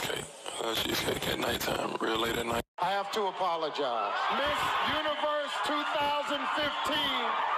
cheesecake. I love cheesecake at nighttime, real late at night. I have to apologize. Miss Universe 2015